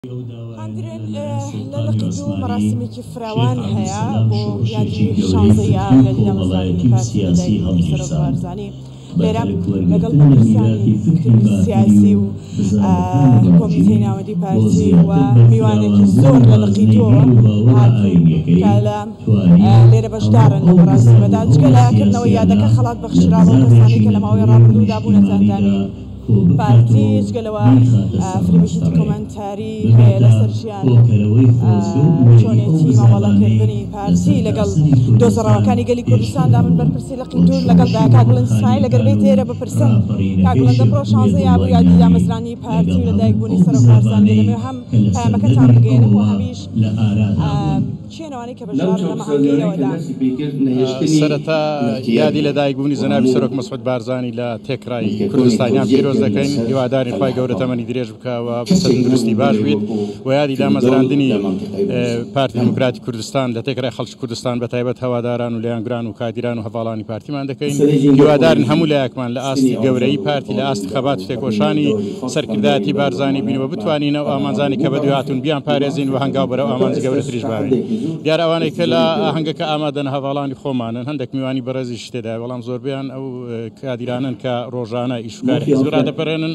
خاندرين للقيدو مراسمێکی فراوان هەیە بۆ یادی شانزەیە لە لیدا مەزانی پارتی سەرۆک بارزانی لێرە لەگەڵ پرسیانی سیاسی و کۆمیتەی ناوەندی پارتی و میوانێکی زۆر لە لەقیدۆوە هاتوون کە لێرە بەشدارن لە مراسمەدا جگە لەکردنەوەی یادەکە خەڵات بەخشراوە کەسانی کە لە ماوەی ڕابردوودا بوونە زاندانی پارتی جگەلەوە فیلمێکی کۆمەنتاری هەیە لەسەر ژیان چۆنێتی مامەڵەکردنی پارتی لەگەڵ دۆزەڕەوەکانی گەلی کوردستاندا من بەرپرسی لە قیدور لەگەڵ کاک بڵند اسماعیل لەگەر بێت ئێرە بپرسم کاک بڵند ئەمڕۆ شانزەیە بوو یادی دامەزرانی پارتی و لەدایکبوونی سەرۆک بارزانی دەمێ هەم پەیامەکەتان بگەێنم و هەمیش چێنەوەی کە بەژار لە مەهەنگیەوەدا سەرەتا یادی لەدایکبوونی جەنابی سەرۆک مەسعود بارزانی لە تێکڕای کوردستانیان پیرۆز دەکەین هیواداری خی گەورە تەمەنی درێژ بکەوە سەرنجدروستی باش بێت و یادی دامەزراندنی پارتی دموکراتی کوردستان لە تێکڕای خەڵکی کوردستان بە تایبەت هەواداران و لەیانگران و کادیران و هەواڵانی پارتیمان دەکەین هیوادارن هەموو لایەکمان لە ئاستی گەورەی پارتی لە ئاستی خەبات و تێکۆشانی سەرکردایەتی بارزانی بینەوە بتوانینەوە ئامانزانی کە بەدوێ هاتوون بیان پارێزین و هەنگاو بەرەو ئامانزی گەورەتریش باوین دیارە ئەوانەی کە لە ئاهەنگەکە ئامادەن هەواڵانی خۆمانن هەندێک میوانی بەڕێزیش تێدا بەڵام زۆربیان ئەو کادیرانن کە ڕۆژانە ئیشوکاری حیزب ڕادەپەڕێنن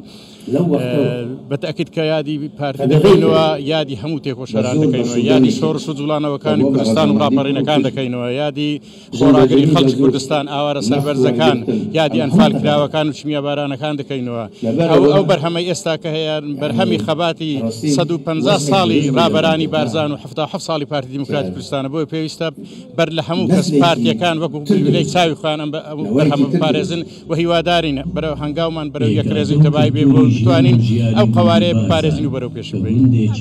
بەتەکید کە یادی پارتی دەکەینەوە یادی هەموو تێکۆشەران دەکەینەوە یادی شۆڕش و جوڵانەوەکانی کوردستان و ڕاپەڕینەکان دەکەینەوە یادی خۆراگەری خەڵکی کوردستان ئاوارە سەربەرزەکان یادی ئەنفال کراوەکان و چمیە بارانەکان دەکەینەوە ئەو بەرهەمەی ئێستا کە هەیە بەرهەمی خەباتی 150 ساڵی ڕابەرانی بارزان و 77 ساڵی پارتی دموکراتی کوردستانە بۆی پێویستە بەر لە هەموو کەس پارتیەکان وەکو لەی چاوی خۆیان ئەم بەرهەمە بپارێزن و هیوادارین بەرەو هەنگاومان بەرەو یەکرێزی تەبای بێ بۆ بتوانین ئەو قوارەیە بپارێزین و بەرەو پێش بین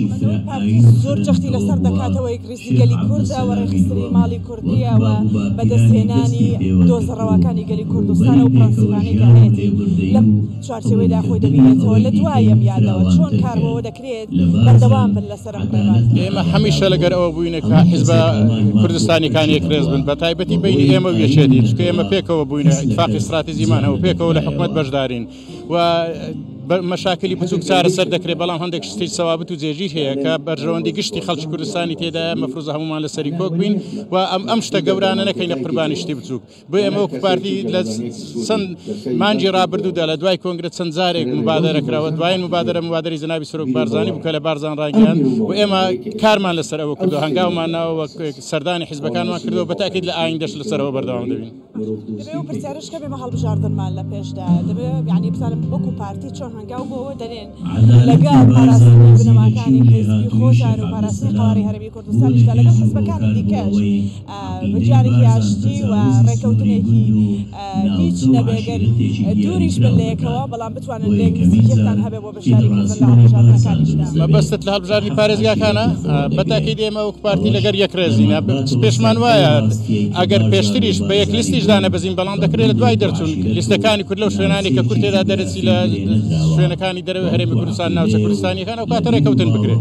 زۆر جەختی لەسەر دەکاتەوەی گریزی گەلی کوردە و ڕێخستنی ماڵی کوردیەوە بەدەستهێنانی دۆزەڕەوەکانی گەلی کوردستان و پرەنسیپانی کە هەیەی لەم چوارچێوەیدا خۆی دەبینێتەوە لە دوای ئەم یادەوە چۆن کاربەوە دەکرێت بەردەوام بن لەسەر ئەم ڕێباز ئێمە هەمیشە لەگەر ئەوە بووینە کە حیزب کوردستانیەکان یەکرێز بن بە تایبەتی بینی ئێمە و یەکێتی چکە ئێمە پێکەوە بووینە اتفاقی استراتیژیمان هەوە پێکەوە لە حکومەت بەشدارین و مەشاکلی بچووک چارەسەر دەکرێت بەڵام هەندێک شتی سەوابت و جێژیر هەیە کە بەرژەوەندی گشتی خەڵکی کوردستانی تێدا مەفروضە هەمومان لەسەری کۆک بین و ئەم شتە گەورانە نەکەینە قوربانی شتی بچووک بۆ ئێمە وەکو پارتی لە چەند مانجی ڕابردوودا لە دوای کۆنگرە چەند جارێک مبادرەکراوە دوایین مبادرەی جەنابی سەرۆک بارزانی بوو کە لە بارزان ڕاگەیاند و ئێمە کارمان لەسەر ئەوە کردو هەنگاومان ناوە سەردانی حیزبەکانمان کردەوە بەتاکید لە ئایندەش لەسەرەوە بەردەوام دەبین دەبێ و پرسیارشکە بێمە هەڵبژاردنمان لە پێشدا دەبێ یعنی بزانم وەکو پارتی چۆن هەنگاو بۆەوە دەنێن لەگەڵ پاراستنی بنەماکانی حیزبی خۆشان و پاراستنی قواری هەرمی کوردستانیشدا لەگەڵ حیزبەکانی دیکەش بەجارێکی ئاشتی و ڕێکەوتنێکی هیچ نەبێگەر دووریش بن لەیەکەوە بەڵام بتوانن لێک نزیکێکتان هەبێ بۆ بەشداریکردن لە هەڵبژاردنەکانیشدا مەبەستت لە هەڵبژاردنی پارێزگاکانە بەتاکید ئێمە وەکو پارتی لەگەر یەکرێزینە پێشمان وایە ئەگەر پێشتریش بە یەک لیستیشدا نەبەزین بەڵام دەکرێت لە دوای دەرچوون لیستەکانی کورد لەو شوێنانی کە کورد تێدا دەرەچی لە شوێنەکانی دەرەوەی هەرێمی کوردستان ناوچە کوردستانیەکان ئەو کاتە ڕێکەوتن بکرێت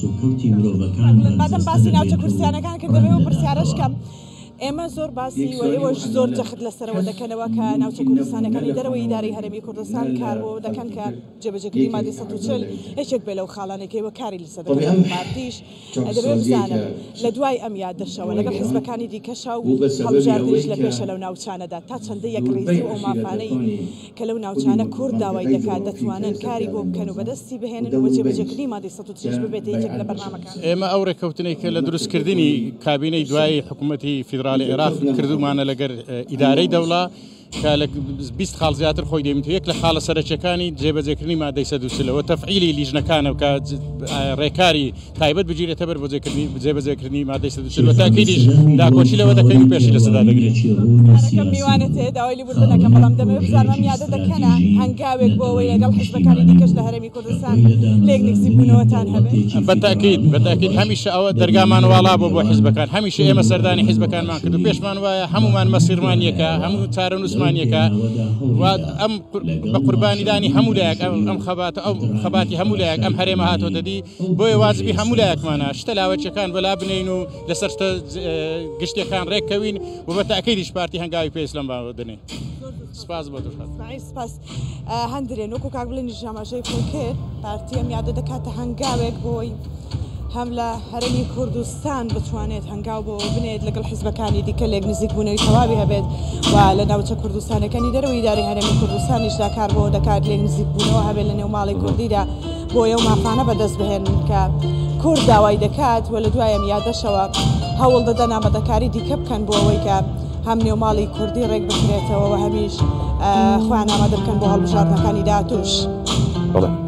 بادەم باسی ناوچە کوردستانەکان کردەوێ و پرسیارشکەم ئێمە زۆر باسی و ئێوەش زۆر جەخت لەسەرەوە دەکەنەوە کە ناوچە کوردستانەکانی دەرەوەی ئیدارەی هەرێمی کوردستان کار بۆ دەکەن کە جێبەجێکردنی مادەی 140 هیچێک بێ لەو خاڵانێکەوە کاری لەسەر دەکەن پارتیش دەبێت بزانم لە دوای ئەم یادەشەوە لەگەڵ حیزبەکانی دیکەشە و هەڵبژاردنیش لە پێشە لەو ناوچانەدا تا چەندە یەکڕێزی و ئەو مافانەی کە لەو ناوچانە کورد داوای دەکات دەتوانن کاری بۆ بکەن و بەدەستی بهێنن و جێبەجێکردنی مادەی 130 ببێت یەکێک لە بەرنامەکان ئێمە ئەو ڕێکەوتنەی کە لە دروستکردنی کابینەی دوای حکوومەتی فیدرالی عێراق کردومانە لەگەر ئیدارەی دەوڵە کە لە 20 خاڵ زیاتر خۆی دێمێت یەک لە خاڵە سەرچەکانی جێبەجێکردنی مادەی 130ەوە تەفعیلی لیژنەکانە کە ڕێکاری تایبەت بگیرێتە بەر بۆ جێبەجێکردنی مادەی 130 تاکیدیش داکۆچی لەوە دەکەین و پێشی لە سەدا دەگرێت میوانێت داوای لیبوردنەکە بەڵام دەمەوێت بزانم یادە دەکەنە هەنگاوێک بۆ ئەوەی لەگەڵ حیزبەکانی دیکەش لە هەرێمی کوردستان لێک نزیک بوونەوەتان هەبێت بەتاکید هەمیشە ئەوە دەرگامان واڵا بۆ حیزبەکان هەمیشە ئێمە سەردانی حیزبەکانمان کرد و پێشمان وایە هەمومان مەسیرمان یەکە هەموو چارەنووسمان ئاسمانیەکە ئەم بە قوربانیدانی هەموو لایەک ئەم خەباتی هەموو لایەک ئەم هەرێمە هاتۆ دەدی بۆیە واجبی هەموو لایەکمانە شتە لاوەچەکان بەلا بنین و لەسەر شتە گشتەکان ڕێککەوین و بە تاکیدیش پارتی هەنگاوی پێویست لەم باوە دەنێ. سپاس بۆ سپاس هەندێک وەکو کاک بڵێنی ژاماژەی خۆی کرد پارتی ئەم یادە دەکاتە هەنگاوێک بۆی هەم لە هەرێمی کوردستان بتوانێت هەنگاو بۆ بنێت لەگەڵ حیزبەکانی دیکە لێک نزیک بوونەوەی تەواوی هەبێت و لە ناوچە کوردستانەکانی دەرەوەی ئیداری هەرێمی کوردستانیشدا کار بۆ دەکات لێک نزیک بوونەوە هەبێت لە نێو ماڵی کوردیدا بۆ ئەو مافانە بەدەست بهێنن کە کورد داوای دەکات و لە دوای ئەم یادەشەوە هەوڵ دەدەن ئامادەکاری دیکە بکەن بۆ ئەوەی کە هەم نێوماڵی کوردی ڕێک بکرێتەوە و هەمیش خۆیان ئامادە بکەن بۆ هەڵبژاردنەکانی داهاتووش.